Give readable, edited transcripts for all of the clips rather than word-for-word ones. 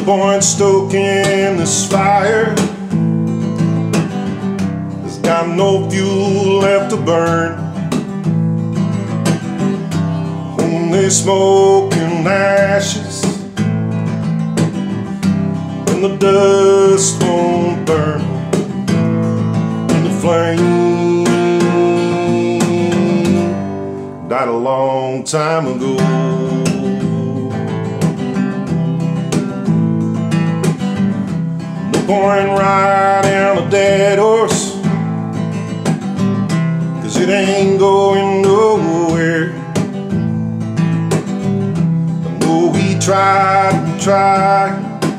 point stoking this fire. There's got no fuel left to burn. Only smoke and ashes, and the dust won't burn. And the flame died a long time ago. No point riding a dead horse, 'cause it ain't going nowhere. I know we tried and tried,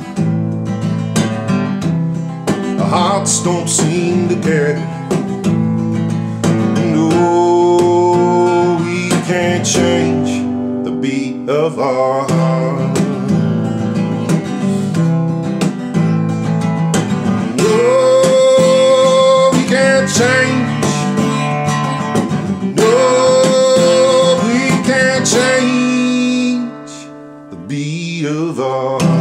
our hearts don't seem to care. No, we can't change the beat of our heart. No, we can't change. No, we can't change the beat of our heart.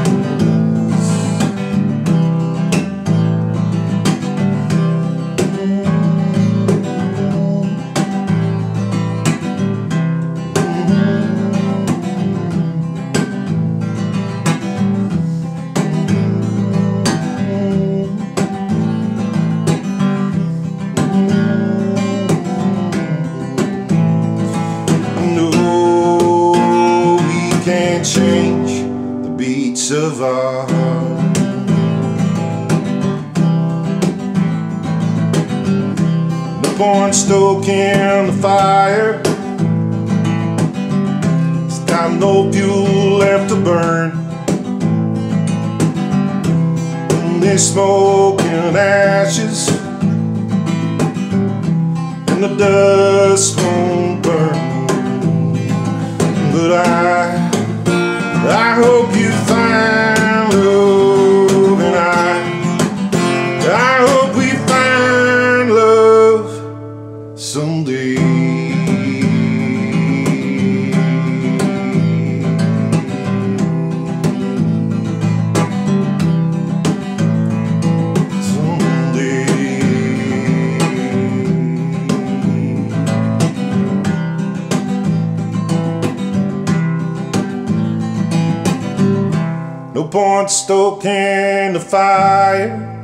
Can't change the beats of our heart. No point stoking the fire, it's got no fuel left to burn. Only smoke and ashes, and the dust won't burn. But I hope you find love, and I hope we find love someday. No point stoking the fire,